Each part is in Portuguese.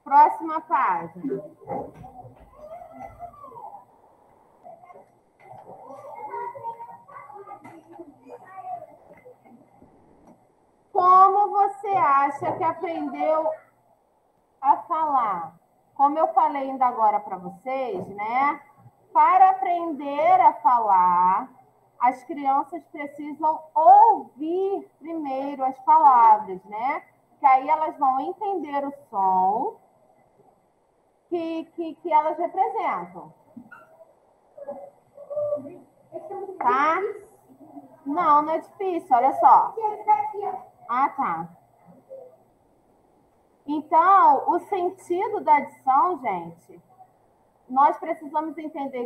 Próxima página. Como você acha que aprendeu a falar? Como eu falei ainda agora para vocês, né? Para aprender a falar, as crianças precisam ouvir primeiro as palavras, né? Que aí elas vão entender o som que elas representam. Tá? Não, não é difícil, olha só. Ah, tá. Então, o sentido da adição, gente, nós precisamos entender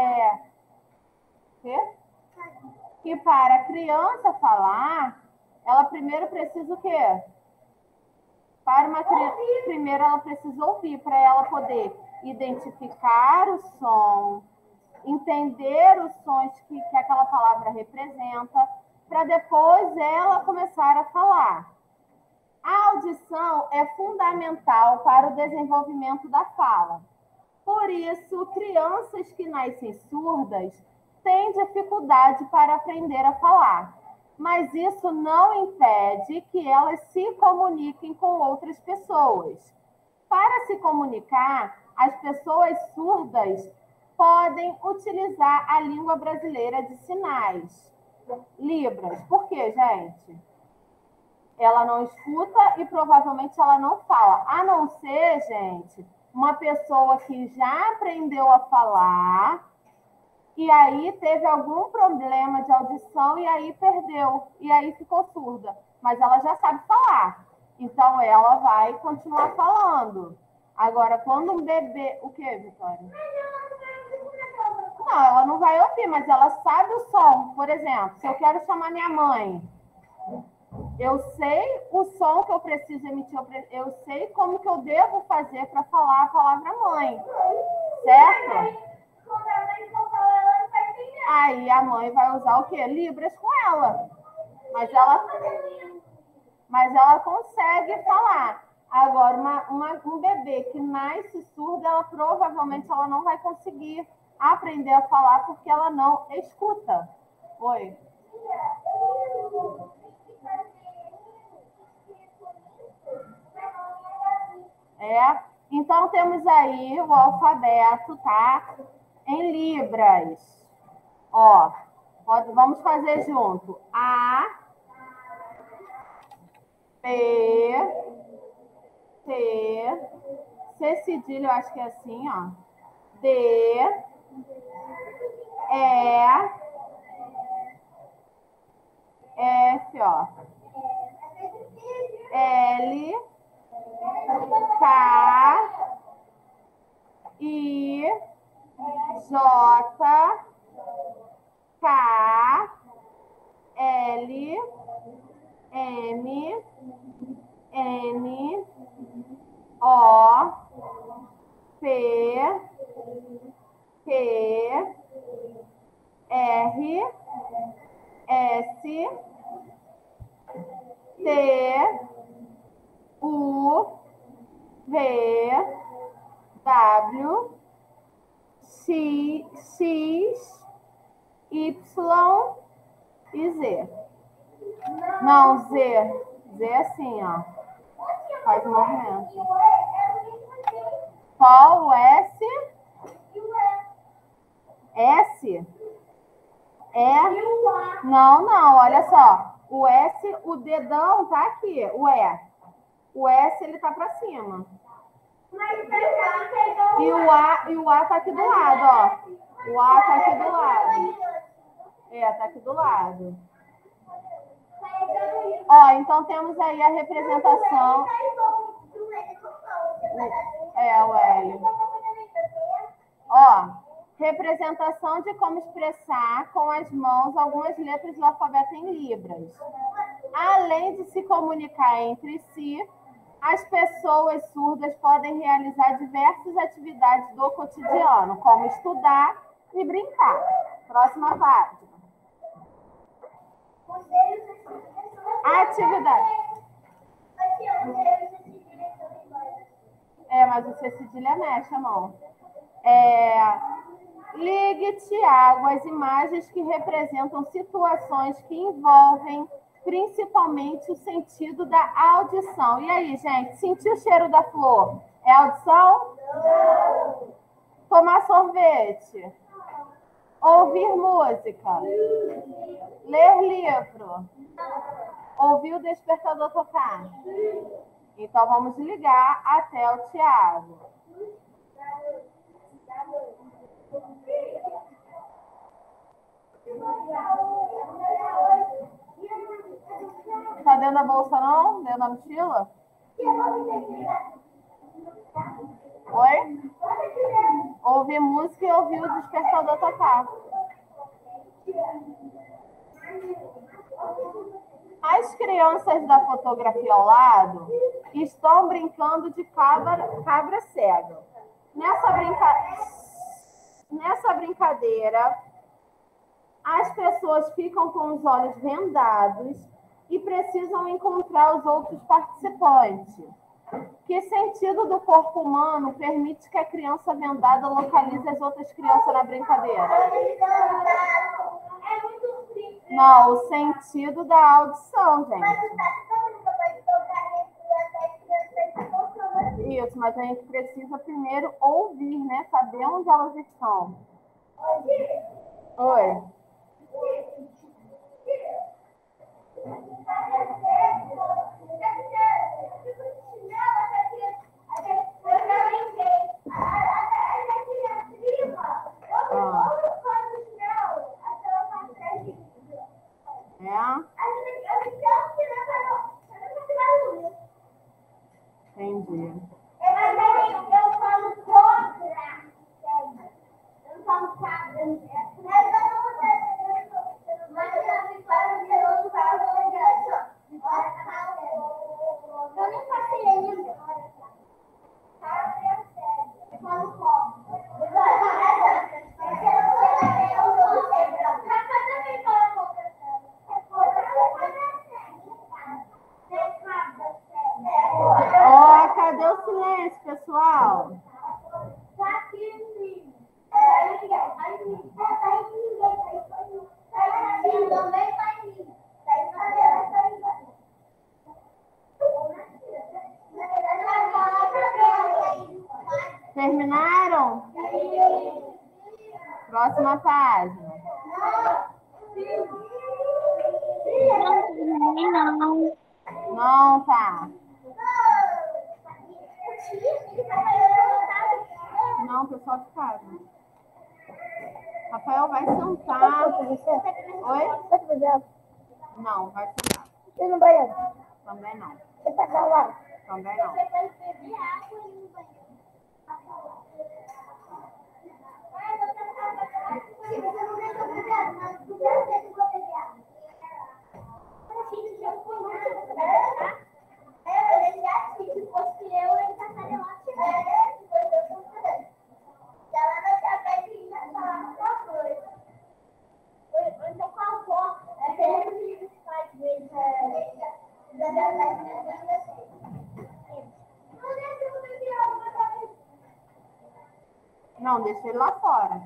que para a criança falar, ela primeiro precisa o quê? Para uma criança, primeiro ela precisa ouvir, para ela poder identificar o som, entender os sons que aquela palavra representa, para depois ela começar a falar. A audição é fundamental para o desenvolvimento da fala. Por isso, crianças que nascem surdas têm dificuldade para aprender a falar. Mas isso não impede que elas se comuniquem com outras pessoas. Para se comunicar, as pessoas surdas podem utilizar a língua brasileira de sinais, Libras. Por quê, gente? Ela não escuta e provavelmente ela não fala. A não ser, gente, uma pessoa que já aprendeu a falar e aí teve algum problema de audição e aí perdeu, e aí ficou surda. Mas ela já sabe falar. Então, ela vai continuar falando. Agora, quando um bebê... O quê, Vitória? Não, ela não vai ouvir, mas ela sabe o som. Por exemplo, se eu quero chamar minha mãe, eu sei o som que eu preciso emitir, eu sei como que eu devo fazer para falar a palavra mãe. Certo? Aí a mãe vai usar o quê? Libras com ela. Mas ela consegue falar. Agora, um bebê que nasce surdo, ela provavelmente ela não vai conseguir aprender a falar porque ela não escuta. Oi? Então temos aí o alfabeto, tá? Em libras. Ó, vamos fazer junto. A, B, C, C cedilha, eu acho que é assim, ó. D, E, F, ó. L, K, I, J, K, L, M, N, O, P, Q, R, S, T, U, V, W, X, Y e Z. Não, Z. Z é assim, ó. Faz o movimento. Qual o S? S? É? Não, olha só. O S, o dedão tá aqui, o E. O S, ele tá pra cima. E o A tá aqui do lado, ó. O A tá aqui do lado. Tá aqui do lado. Ó, então temos aí a representação. O L. Ó, representação de como expressar com as mãos algumas letras do alfabeto em libras. Além de se comunicar entre si, as pessoas surdas podem realizar diversas atividades do cotidiano, como estudar e brincar. Próxima página. Atividade. mas o C cedilha mexe a mão. Ligue, Tiago, as imagens que representam situações que envolvem principalmente o sentido da audição. E aí, gente, sentir o cheiro da flor é audição? Não. Tomar sorvete? Ouvir música? Ler livro? Ouvir o despertador tocar? Então, vamos ligar até o Tiago. Tá dentro da bolsa, não? Dentro da mochila? Oi? Ouvir música e ouvir o despertador tocar. As crianças da fotografia ao lado estão brincando de cabra cega. Nessa brincadeira, as pessoas ficam com os olhos vendados e precisam encontrar os outros participantes. Que sentido do corpo humano permite que a criança vendada localize as outras crianças na brincadeira? Não, o sentido da audição, gente. Isso, mas a gente precisa primeiro ouvir, né? Saber onde elas estão. Oi. Entendi. Eu falo contra. Eu falo cabra. Eu nem passei ainda. Eu falo como. Ó, cadê o silêncio, pessoal? Tá aqui, terminaram? Próxima página. Não. Não, tá. Não, pessoal de casa. Rafael vai sentar. Oi? Não, vai sentar. E no banheiro? Também não. Você tá calado? Também não. Não, deixa ele lá fora.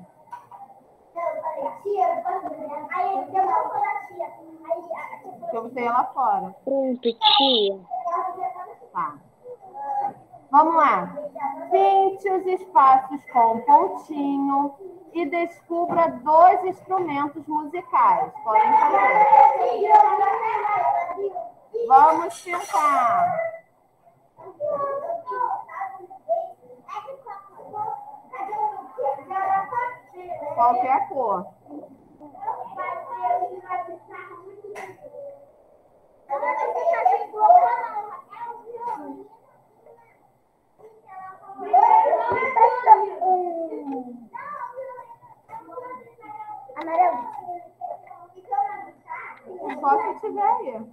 Porque você ia lá fora. Pronto, tia. Tá. Vamos lá. Pinte os espaços com pontinho e descubra 2 instrumentos musicais. Podem fazer. Vamos pintar. Qual que é a cor? Amarelo. Só se tiver aí.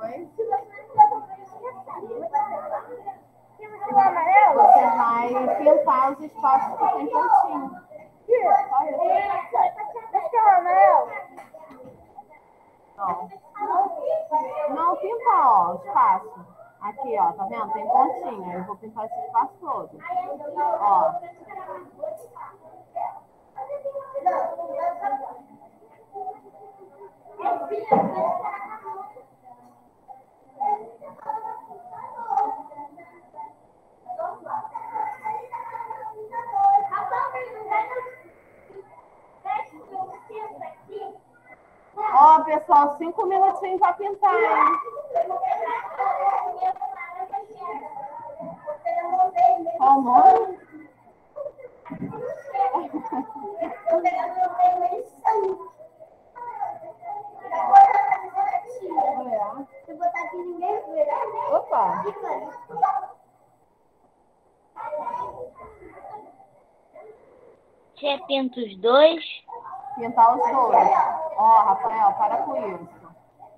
Oi? O amarelo? Você vai pintar os espaços que tem pontinho. Só isso. Esse é o amarelo? Não. Não pintar, ó, o espaço. Aqui, ó, tá vendo? Tem pontinho. Aí eu vou pintar esse espaço todo. Ó. Ó, pessoal, 5 minutinhos pra pintar, hein? Qual o nome? Se botar aqui, ninguém vê. Opa! Você pinta os dois? Pintar os dois. Ó, Rafael, para com isso.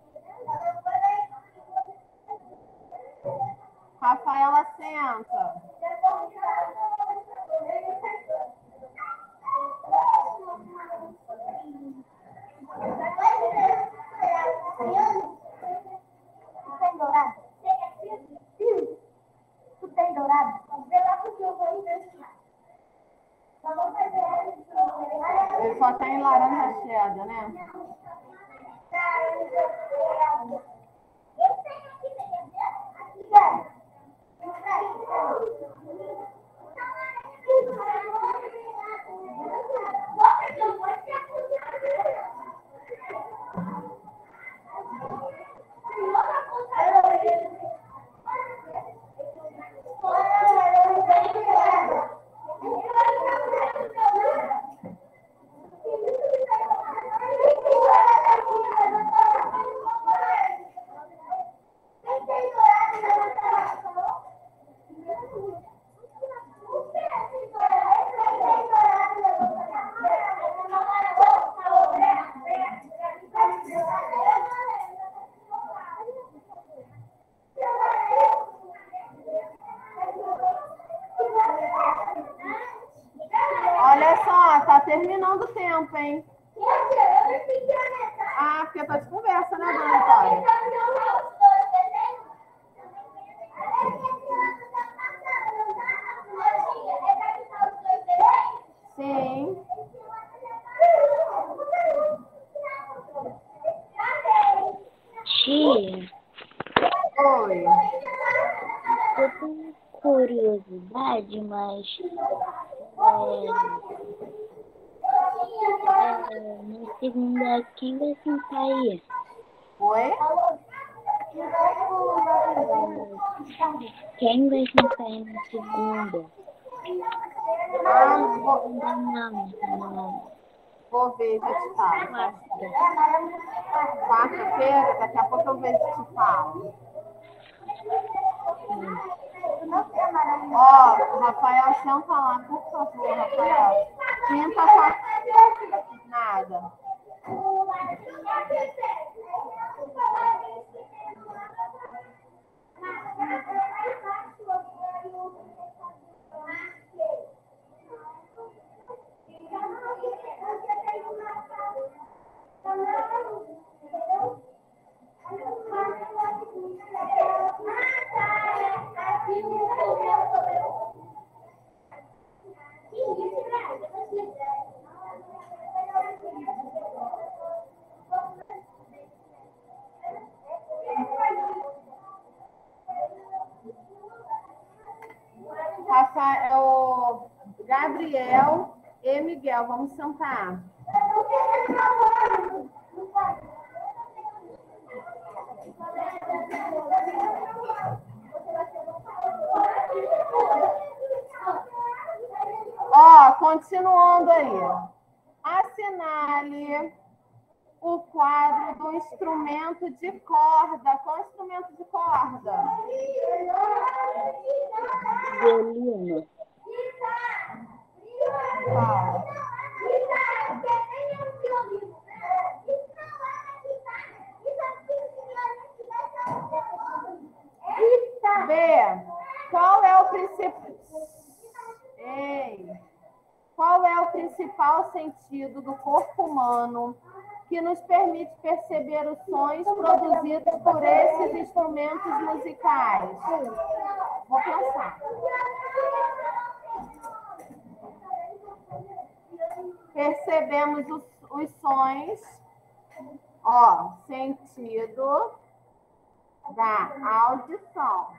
Rafaela, senta. Tem dourado? Tu tem dourado? Vê lá porque eu vou investigar. Ele só tem laranja cheddar, né? Olha só, tá terminando o tempo, hein? Ah, porque tá de conversa, né, dona Vitória? Sim. Tia, Oi. eu tenho curiosidade, mas na segunda aqui vai sentar aí. Oi? Quem vai sentar aí na segunda? Ah, Não. vou ver, já te falo. Quarta. Quarta-feira, daqui a pouco eu vejo e te falo. Ó, Rafael, senta lá, por favor, Rafael. Pinta com a... Nada. Rafael, Gabriel e Miguel, vamos sentar. Ó, continuando aí. Assinale o quadro do instrumento de corda. Qual instrumento de corda? Violino. Qual? Qual é o principal sentido do corpo humano que nos permite perceber os sons produzidos por esses instrumentos musicais? Vou pensar. Percebemos os sons, sentido da audição.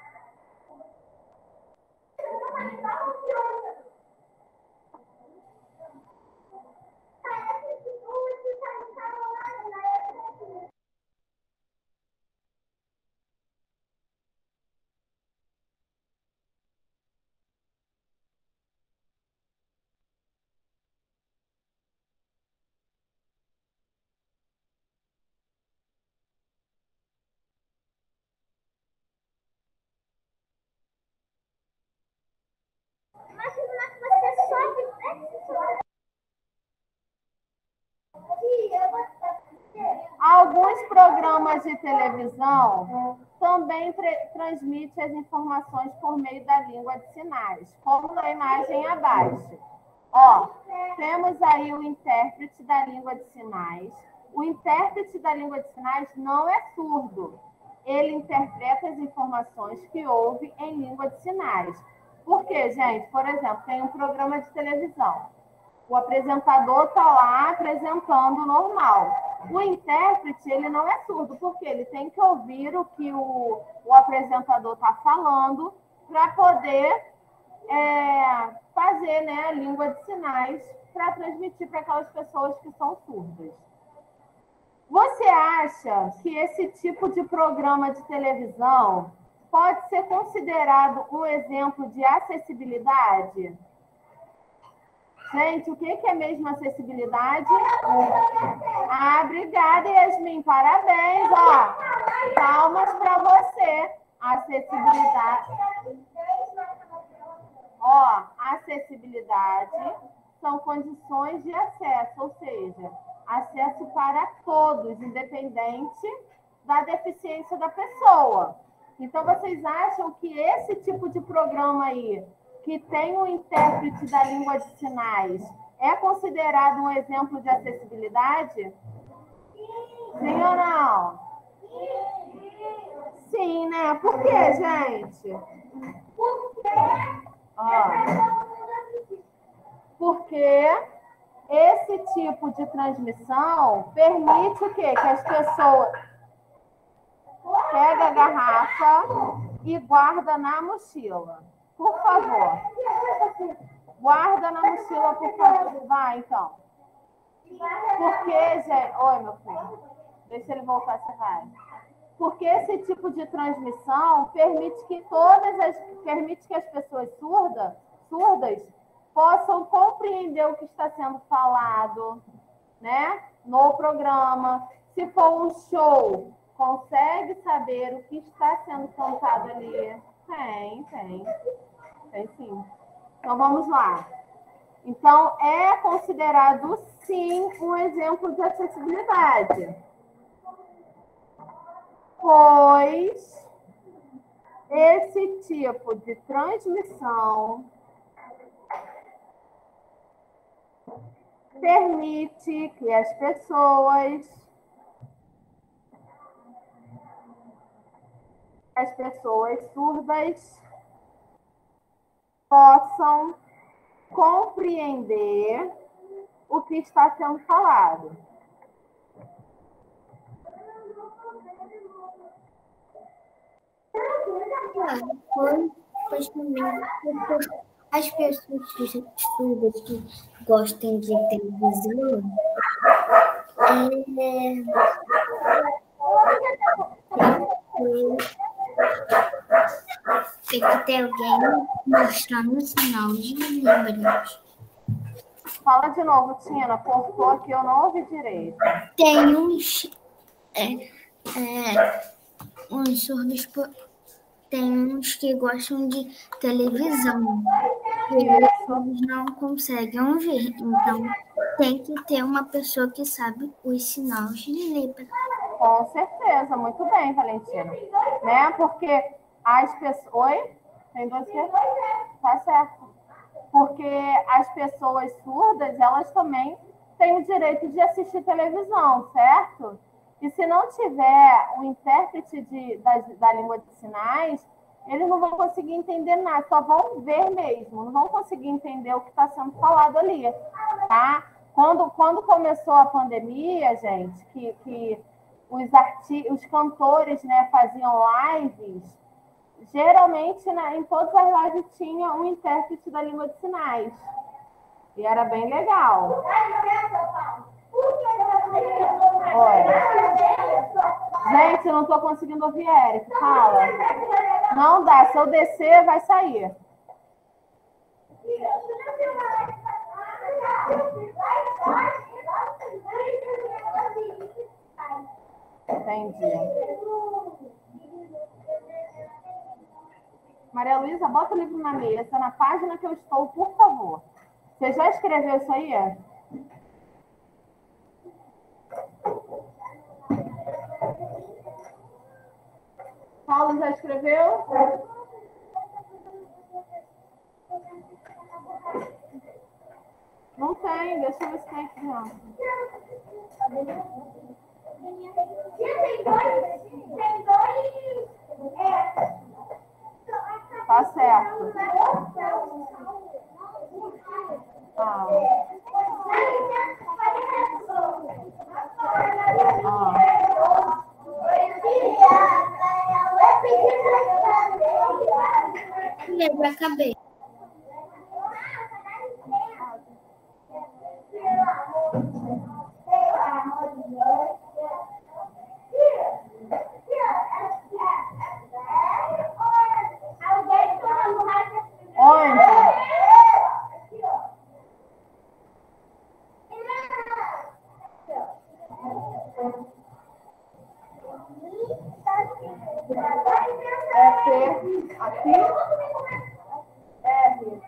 Alguns programas de televisão também transmitem as informações por meio da língua de sinais, como na imagem abaixo. Temos aí o intérprete da língua de sinais. O intérprete da língua de sinais não é surdo. Ele interpreta as informações que ouve em língua de sinais. Por quê, gente? Por exemplo, tem um programa de televisão. O apresentador está lá apresentando normal. O intérprete, ele não é surdo, porque ele tem que ouvir o que o apresentador está falando para poder fazer, né, a língua de sinais para transmitir para aquelas pessoas que são surdas. Você acha que esse tipo de programa de televisão pode ser considerado um exemplo de acessibilidade? Gente, o que é mesmo acessibilidade? Obrigada, Yasmin. Parabéns. Palmas para você. Acessibilidade. Acessibilidade são condições de acesso, ou seja, acesso para todos, independente da deficiência da pessoa. Então, vocês acham que esse tipo de programa aí, que tem um intérprete da língua de sinais, é considerado um exemplo de acessibilidade? Sim ou não? Sim, né? Por quê, gente? Porque esse tipo de transmissão permite o quê? Que as pessoas pegam a garrafa e guardam na mochila. Por favor. Guarda na mochila, por favor. Vai, então. Porque, gente... Oi, meu filho. Deixa ele voltar, você vai. Porque esse tipo de transmissão permite que as pessoas surdas possam compreender o que está sendo falado, né, no programa. Se for um show, consegue saber o que está sendo contado ali? Tem sim. Então, vamos lá. Então, é considerado, sim, um exemplo de acessibilidade. Pois esse tipo de transmissão permite que as pessoas surdas possam compreender o que está sendo falado. Pois também as pessoas surdas que gostam de televisão tem que ter alguém mostrando o sinal de Libras. Fala de novo, Tina. Cortou aqui, eu não ouvi direito. Tem uns surdos, tem uns que gostam de televisão. E eles não conseguem ouvir. Então, tem que ter uma pessoa que sabe os sinais de Libras. Com certeza, muito bem, Valentina. Né? Porque as pessoas... Oi? Tem 12 quê? Tá certo. Porque as pessoas surdas, elas também têm o direito de assistir televisão, certo? E se não tiver um intérprete da língua de sinais, eles não vão conseguir entender nada, só vão ver mesmo, não vão conseguir entender o que está sendo falado ali, tá? Quando começou a pandemia, gente, que os cantores, né, faziam lives, geralmente em todas as lives tinha um intérprete da língua de sinais. E era bem legal. Oi. Gente, eu não estou conseguindo ouvir Eric. Fala. Não dá. Se eu descer, vai sair. Entendi. Maria Luísa, bota o livro na mesa, na página que eu estou, por favor. Você já escreveu isso aí? Paulo já escreveu? Não tem, deixa eu ver se tem aqui dentro. Tá certo. Eu acabei. Aqui? R.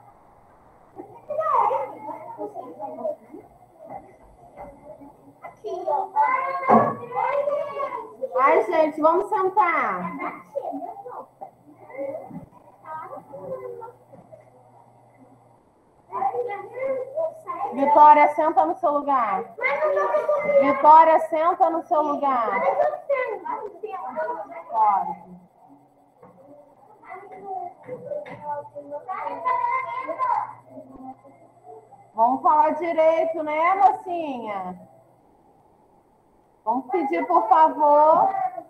Ai, gente, vamos sentar. Vitória, senta no seu lugar. Vitória, senta no seu lugar. Pode. Vamos falar direito, né, mocinha? Vamos pedir, por favor.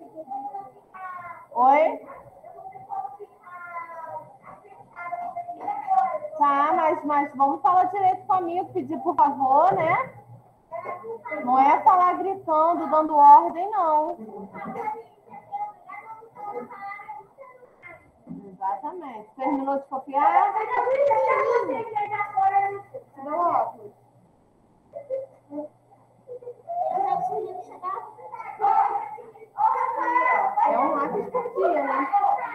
Oi? Tá, mas vamos falar direito comigo, pedir, por favor, né? Não é falar gritando, dando ordem, não. Exatamente. Terminou de copiar? Tirou óculos. É um lápis por dia, né?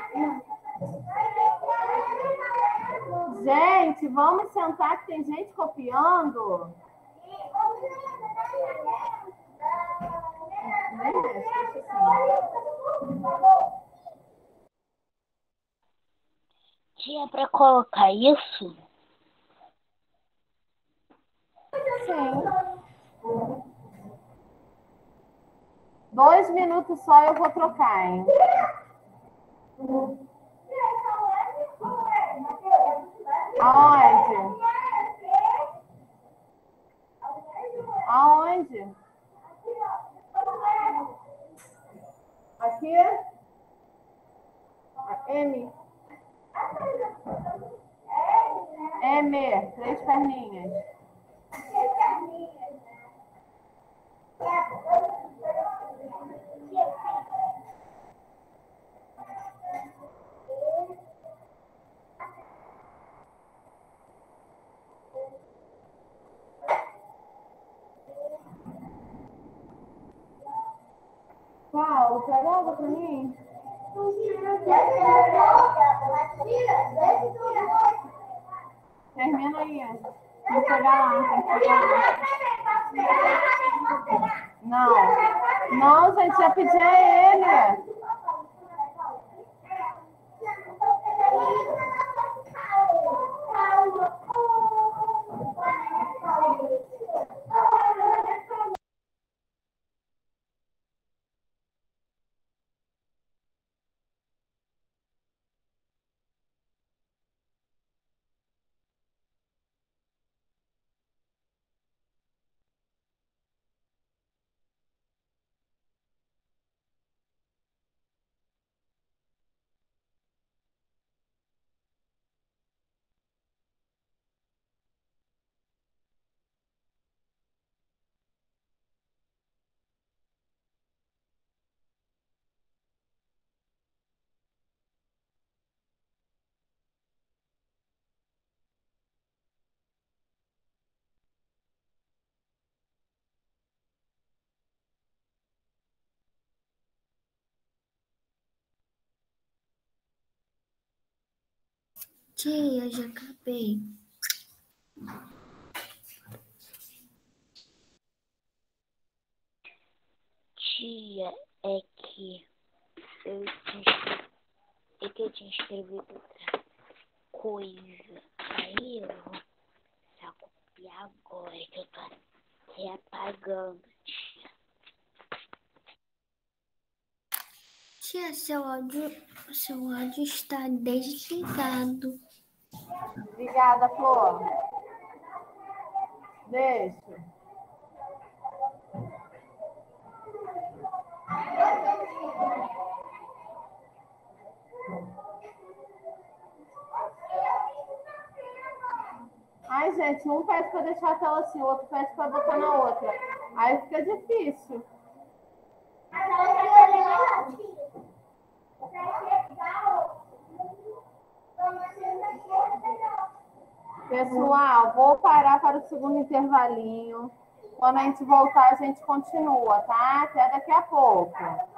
Gente, vamos sentar que tem gente copiando. Tinha para colocar isso? Sim. 2 minutos só eu vou trocar, hein? Aonde? Aonde? Aqui? M. M, 3 perninhas. Paulo, pega água pra mim. Termina aí. Tem que pegar lá, tem que pegar lá. Não, gente, já pedi a ele. Tia, já acabei. Tia, é que eu tinha escrevido outra coisa. Aí eu vou só copiar agora que eu tô aqui apagando, tia. Tia, seu áudio está desligado. Obrigada, Flor. Deixa. Ai, gente, um pede para deixar a tela assim, o outro pede para botar na outra. Aí fica difícil. Pessoal, vou parar para o segundo intervalinho. Quando a gente voltar, a gente continua, tá? Até daqui a pouco.